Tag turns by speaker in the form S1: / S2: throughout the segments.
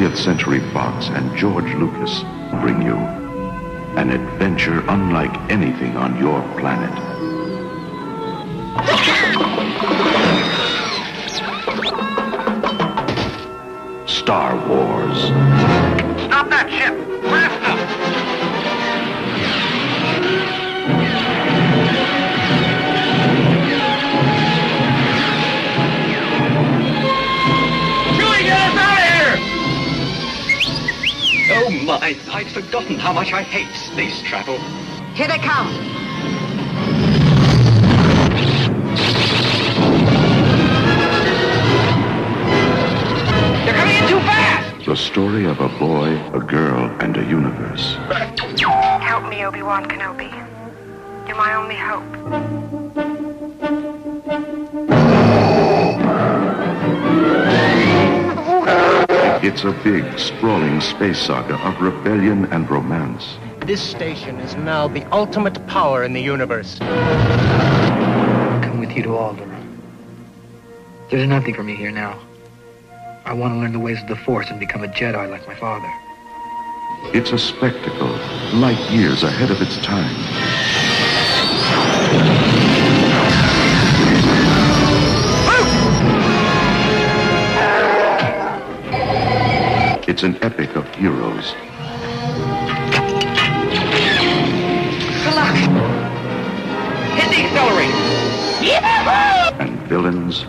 S1: 20th Century Fox and George Lucas bring you an adventure unlike anything on your planet. Star Wars.
S2: Stop that ship! Faster! Chewie, get us out of here!
S3: Oh my, I'd forgotten how much I hate space travel.
S4: Here they come.
S2: They're coming in too fast!
S1: The story of a boy, a girl, and a universe.
S5: Help me, Obi-Wan Kenobi. You're my only hope.
S1: It's a big, sprawling space saga of rebellion and romance.
S6: This station is now the ultimate power in the universe.
S7: Come with you to Alderaan. There's nothing for me here now. I want to learn the ways of the Force and become a Jedi like my father.
S1: It's a spectacle, light years ahead of its time. It's an epic of heroes.
S2: Relax! Hit the accelerator! Yahoo!
S1: And villains.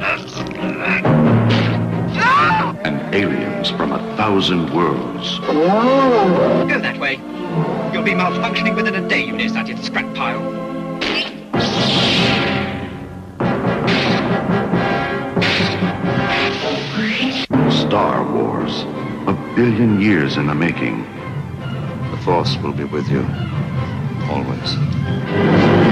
S1: And aliens from 1,000 worlds.
S3: Go that way. You'll be malfunctioning within a day, you nearsighted scrap pile.
S1: Star Wars. 1 billion years in the making.
S8: The Force will be with you. Always.